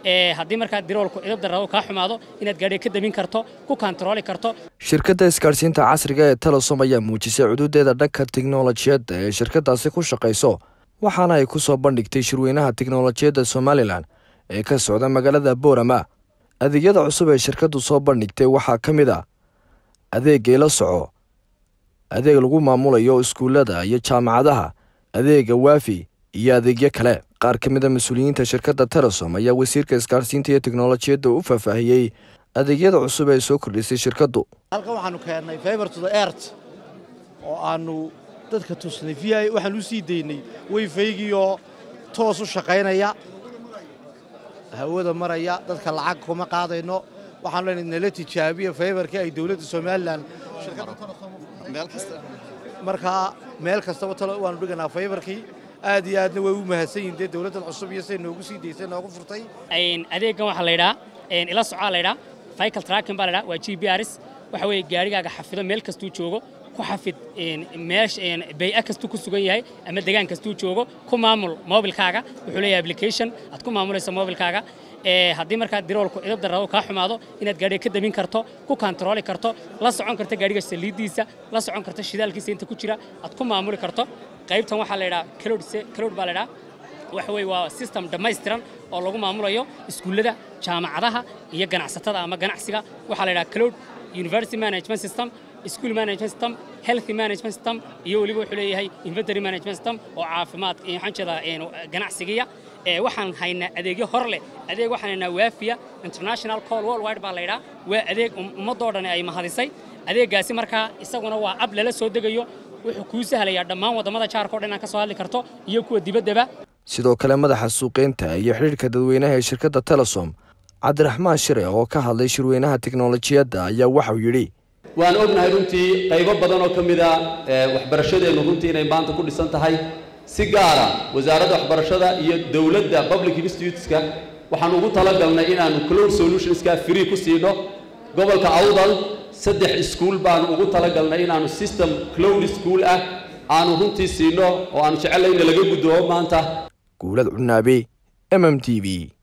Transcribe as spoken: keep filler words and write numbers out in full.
ee haddii markaa diroolku idab darrado kaa xumaado inaad gaadhiga ka dabin karto ku kantarooli karto. Shirkadda isgaarsiinta casriga ee Telesom ayaa muujisay cududeeda dhanka tiknoolajiyadda ee shirkadaasi ku shaqayso waxaana ay ku soo bandhigtay shirweynaha tiknoolajiyadda Somaliland ee ka socda magaalada Boorama. Adeegyada cusub ee shirkaddu soo bandhigtay waxaa ka mid ah adeeg ila soco, adeeg lagu maamulayo iskuulada iyo jaamacadaha, adeega waafi iyo adeegyo kale. qaar ka mid ah mas'uuliyiinta shirkadda Telesom ayaa wasiirka isgaarsiinta iyo tiknoolajiyadda u faahfaahiyay adeegyada cusub ee soo kordhisay shirkaddu. halkan waxaanu keenay fiber to the earth oo aanu dadka tusnay V I waxaan u sii deynay wifi-giyo toos u shaqaynaya hawada maraya dadka lacag kuma qaadayno waxaan leenahay nala tijaabiyo fiber-ka ay dawladda Somaliland shirkadda Telesom meel kasta marka meel kasta waanu dhiganaa fiber-kii aad iyo aadna way u mahadsan yihiin dawladda cusub iyo say noogu sii deysay noogu furtay. Een adeegan waxa la yiraahdaa een ila soco la yiraahdaa vehicle tracking baa la yiraahdaa waa G P R S waxa weeye gaarigaaga xafido meel kastuu joogo ku xafid een meesh een bay-a kastuu ku sugan yahay ama deegaan kastuu joogo ku maamul mobilkaaga wuxuu leeyahay application aad ku maamulayso mobilkaaga ee haddii markaa diroolku idab darrado kaa xumaado inaad gaadhiga ka dabin karto ku kantarooli karto la socon karto gaadhiga saliidiisa la socon karto shidaalkiisa inta ku jira aad ku maamuli karto. qaybtan waxa la yiraahdaa cloud cloud baa la yiraahdaa waxa weeye waa system dhammaystiran oo lagu maamulayo iskuulada jaamacadaha iyo ganacsatada ama ganacsiga waxa la yiraahdaa cloud university management system, school management system, health management system iyo waliba wuxuu leeyahay inventory management system oo caafimaad iyo xanjada ganacsiga ee waxaan haynaa adeegyo hor leh adeeg waxaan haynaa waafiya international call worldwide baa la yiraahdaa waa adeeg ummadoo dhan ay mahadisay adeegaasi markaa isaguna waa ab lala soo degayo wuxuu ku sahlayaa dhammaan wadamada jaarka oo dhan ka soo hadli karto iyo kuwa dibadaba. sidoo kale madaxa suuqeynta iyo xiriirka dadweynaha ee shirkadda Telesom Cabdiraxmaan Shire oo ka hadlay shirweynaha tiknoolajiyadda ayaa waxa uu yiri waan ognahay runtii qaybo badan oo kamid ah waxbarashadeenu runtii inay maanta ku dhisan tahay si gaar ah wasaaradda waxbarashada iyo dawladda public instituteska waxaan ugu talagalnay inaanu cloud solutionska free ku siino gobolka Awdal saddex iskuul baan ugu talagalnay inaanu system cloud school ah aanu runtii siino oo aanu jecelahay in laga gudbo maanta. Guulad Cunaabi M M T V.